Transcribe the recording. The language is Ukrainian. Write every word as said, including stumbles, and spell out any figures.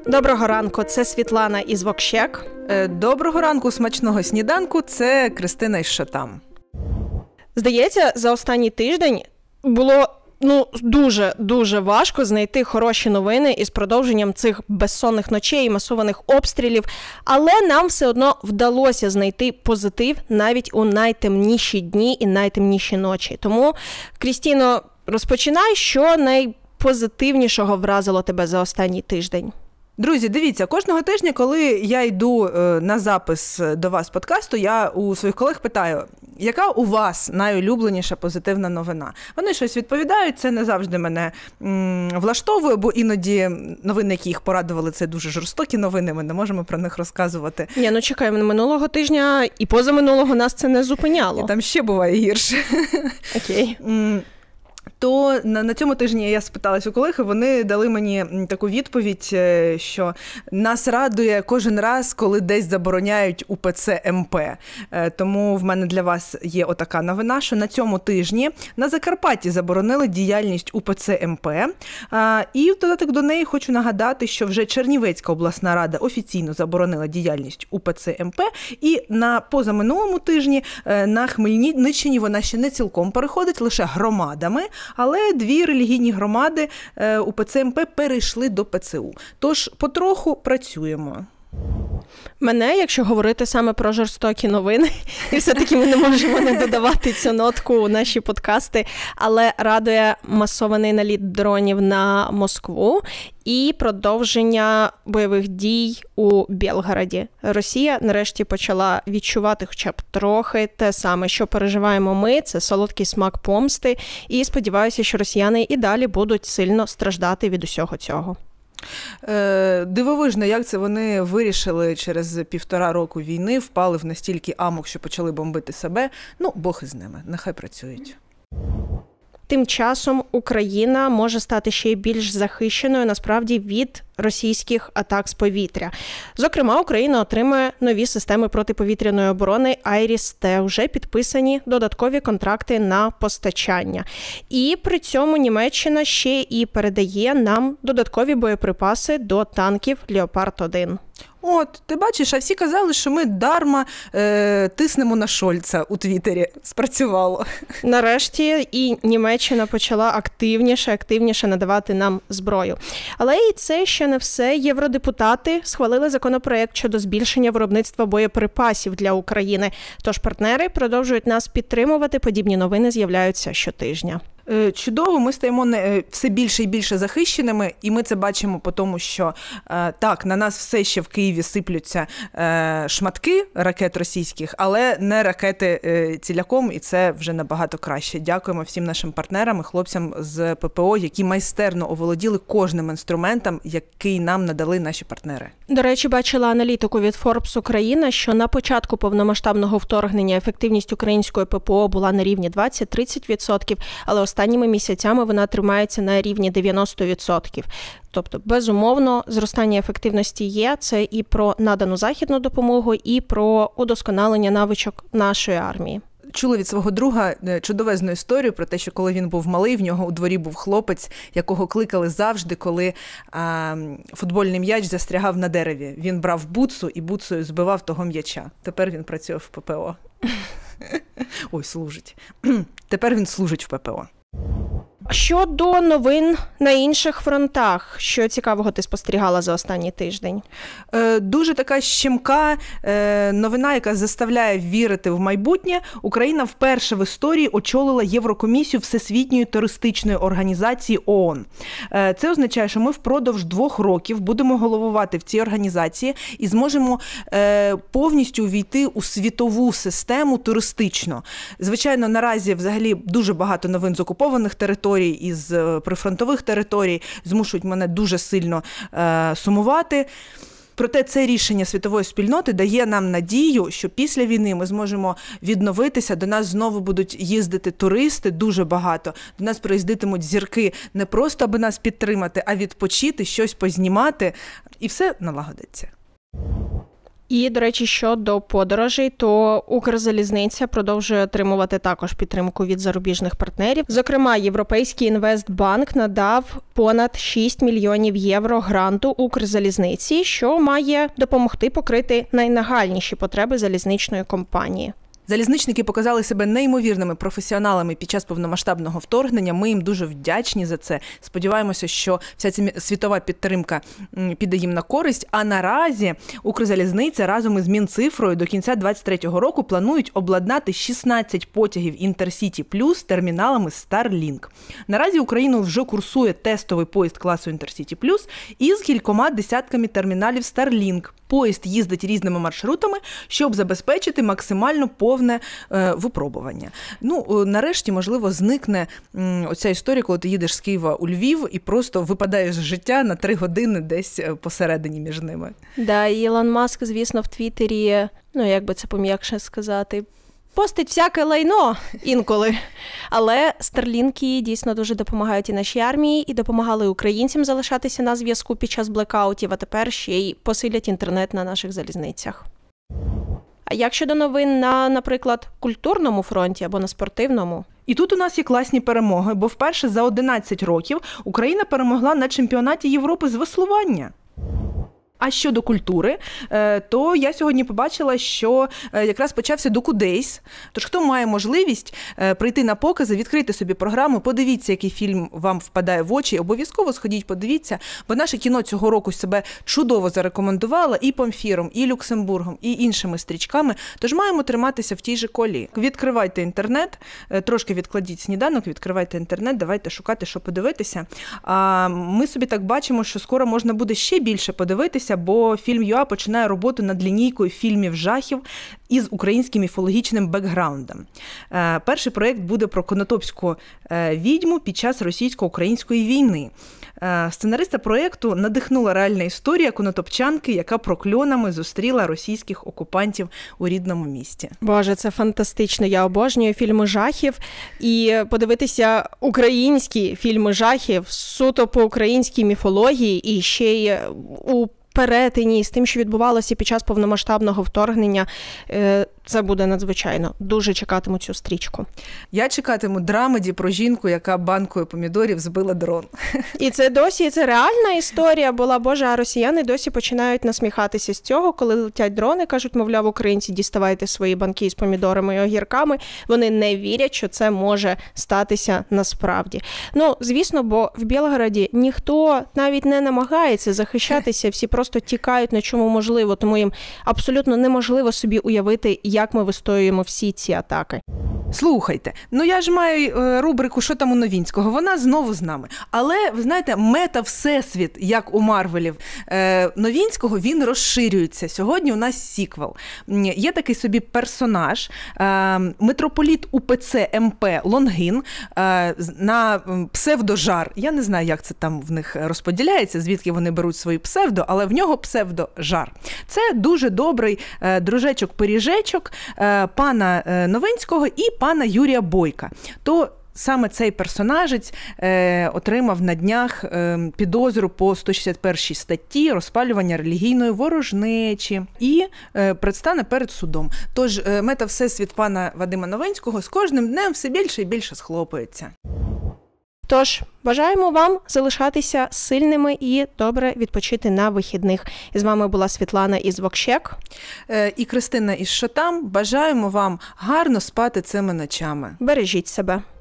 Доброго ранку, це Світлана із Вокщек. Доброго ранку, смачного сніданку, це Кристина із Шатам. Здається, за останній тиждень було ну дуже-дуже важко знайти хороші новини із продовженням цих безсонних ночей і масованих обстрілів, але нам все одно вдалося знайти позитив навіть у найтемніші дні і найтемніші ночі. Тому, Крістіно, розпочинай, що найпозитивнішого вразило тебе за останній тиждень? Друзі, дивіться, кожного тижня, коли я йду на запис до вас подкасту, я у своїх колег питаю, яка у вас найулюбленіша позитивна новина? Вони щось відповідають, це не завжди мене м, влаштовує, бо іноді новини, які їх порадували, це дуже жорстокі новини, ми не можемо про них розказувати. Ні, ну чекай, минулого тижня і позаминулого нас це не зупиняло. І там ще буває гірше. Окей. То на, на цьому тижні я спиталась у колег, і вони дали мені таку відповідь, що нас радує кожен раз, коли десь забороняють УПЦ МП. Тому в мене для вас є отака новина, що на цьому тижні на Закарпатті заборонили діяльність УПЦ МП. І в додаток до неї хочу нагадати, що вже Чернівецька обласна рада офіційно заборонила діяльність УПЦ МП. І на позаминулому тижні на Хмельниччині вона ще не цілком переходить, лише громадами. Але дві релігійні громади УПЦ МП перейшли до ПЦУ. Тож потроху працюємо. Мене, якщо говорити саме про жорстокі новини, і все-таки ми не можемо не додавати цю нотку у наші подкасти, але радує масований наліт дронів на Москву і продовження бойових дій у Білгороді. Росія нарешті почала відчувати хоча б трохи те саме, що переживаємо ми, це солодкий смак помсти, і сподіваюся, що росіяни і далі будуть сильно страждати від усього цього. Дивовижно, як це вони вирішили через півтора року війни, впали в настільки амок, що почали бомбити себе. Ну, Бог із ними, нехай працюють. Тим часом Україна може стати ще й більш захищеною, насправді, від російських атак з повітря. Зокрема, Україна отримує нові системи протиповітряної оборони «Айріс-Т». Вже підписані додаткові контракти на постачання. І при цьому Німеччина ще і передає нам додаткові боєприпаси до танків «Леопард один». От, ти бачиш, а всі казали, що ми дарма е, тиснемо на Шольца у Твіттері. Спрацювало. Нарешті і Німеччина почала активніше, активніше надавати нам зброю. Але і це ще не все. Євродепутати схвалили законопроект щодо збільшення виробництва боєприпасів для України. Тож партнери продовжують нас підтримувати. Подібні новини з'являються щотижня. Чудово, ми стаємо все більше і більше захищеними, і ми це бачимо по тому, що так, на нас все ще в Києві сиплються шматки ракет російських, але не ракети ціляком, і це вже набагато краще. Дякуємо всім нашим партнерам і хлопцям з ППО, які майстерно оволоділи кожним інструментом, який нам надали наші партнери. До речі, бачила аналітику від Forbes Україна, що на початку повномасштабного вторгнення ефективність української ППО була на рівні двадцять-тридцять відсотків, але останніми місяцями вона тримається на рівні дев'яносто відсотків. Тобто, безумовно, зростання ефективності є. Це і про надану західну допомогу, і про удосконалення навичок нашої армії. Чула від свого друга чудовезну історію про те, що коли він був малий, в нього у дворі був хлопець, якого кликали завжди, коли а, футбольний м'яч застрягав на дереві. Він брав буцу і буцею збивав того м'яча. Тепер він працює в ППО. Ой, служить. Тепер він служить в ППО. Щодо новин на інших фронтах, що цікавого ти спостерігала за останній тиждень? Е, дуже така щемка е, новина, яка заставляє вірити в майбутнє. Україна вперше в історії очолила Єврокомісію Всесвітньої туристичної організації ООН. Е, це означає, що ми впродовж двох років будемо головувати в цій організації і зможемо е, повністю увійти у світову систему туристичну. Звичайно, наразі взагалі дуже багато новин з окупованих територій, із прифронтових територій змушують мене дуже сильно е, сумувати. Проте це рішення світової спільноти дає нам надію, що після війни ми зможемо відновитися, до нас знову будуть їздити туристи дуже багато, до нас приїздитимуть зірки не просто, аби нас підтримати, а відпочити, щось познімати, і все налагодиться. І, до речі, щодо подорожей, то Укрзалізниця продовжує отримувати також підтримку від зарубіжних партнерів. Зокрема, Європейський інвестбанк надав понад шість мільйонів євро гранту Укрзалізниці, що має допомогти покрити найнагальніші потреби залізничної компанії. Залізничники показали себе неймовірними професіоналами під час повномасштабного вторгнення. Ми їм дуже вдячні за це. Сподіваємося, що вся ця світова підтримка піде їм на користь. А наразі Укрзалізниця разом із Мінцифрою до кінця двадцять третього року планують обладнати шістнадцять потягів Інтерсіті Плюс терміналами Starlink. Наразі Україну вже курсує тестовий поїзд класу Інтерсіті Плюс із кількома десятками терміналів Starlink. Поїзд їздить різними маршрутами, щоб забезпечити максимально повне е, випробування. Ну, нарешті, можливо, зникне м, оця історія, коли ти їдеш з Києва у Львів і просто випадаєш з життя на три години десь посередині між ними. Да, і Ілон Маск, звісно, в Твіттері, ну, як би це пом'якше сказати, постить всяке лайно інколи. Але старлінки дійсно дуже допомагають і нашій армії, і допомагали українцям залишатися на зв'язку під час блекаутів, а тепер ще й посилять інтернет на наших залізницях. А як щодо новин на, наприклад, культурному фронті або на спортивному? І тут у нас є класні перемоги, бо вперше за одинадцять років Україна перемогла на чемпіонаті Європи з веслування. А щодо культури, то я сьогодні побачила, що якраз почався Docu-Days. Тож, хто має можливість прийти на покази, відкрити собі програму, подивіться, який фільм вам впадає в очі, обов'язково сходіть, подивіться, бо наше кіно цього року себе чудово зарекомендувало і Памфіром, і Люксембургом, і іншими стрічками. Тож маємо триматися в тій же колії. Відкривайте інтернет, трошки відкладіть сніданок, відкривайте інтернет, давайте шукати, що подивитися. А ми собі так бачимо, що скоро можна буде ще більше подивитися, бо фільм ЮА починає роботу над лінійкою фільмів жахів із українським міфологічним бекграундом. Перший проєкт буде про конотопську відьму під час російсько-української війни. Сценариста проєкту надихнула реальна історія конотопчанки, яка прокльонами зустріла російських окупантів у рідному місті. Боже, це фантастично. Я обожнюю фільми жахів. І подивитися українські фільми жахів суто по українській міфології і ще й у перетині з тим, що відбувалося під час повномасштабного вторгнення, це буде надзвичайно. Дуже чекатиму цю стрічку. Я чекатиму драмеді про жінку, яка банкою помідорів збила дрон. І це досі, це реальна історія була, Боже, а росіяни досі починають насміхатися з цього, коли летять дрони, кажуть, мовляв, українці, діставайте свої банки з помідорами і огірками. Вони не вірять, що це може статися насправді. Ну, звісно, бо в Білгороді ніхто навіть не намагається захищатися, всі просто тікають на чому можливо, тому їм абсолютно неможливо собі уявити, як ми вистоюємо всі ці атаки. Слухайте, ну я ж маю рубрику «Що там у Новінського?», вона знову з нами. Але, ви знаєте, мета-всесвіт, як у Марвелів, Новінського, він розширюється. Сьогодні у нас сіквел. Є такий собі персонаж, митрополіт УПЦ МП Лонгин на псевдожар. Я не знаю, як це там в них розподіляється, звідки вони беруть свої псевдо, але в нього псевдожар. Це дуже добрий дружечок-пиріжечок пана Новинського і пана Юрія Бойка. То саме цей персонажець е, отримав на днях е, підозру по сто шістдесят першій статті розпалювання релігійної ворожнечі і е, предстане перед судом. Тож е, мета-всесвіт пана Вадима Новинського з кожним днем все більше і більше схлопується. Тож, бажаємо вам залишатися сильними і добре відпочити на вихідних. І з вами була Світлана із Вокщек. Е, і Кристина із Шотам. Бажаємо вам гарно спати цими ночами. Бережіть себе.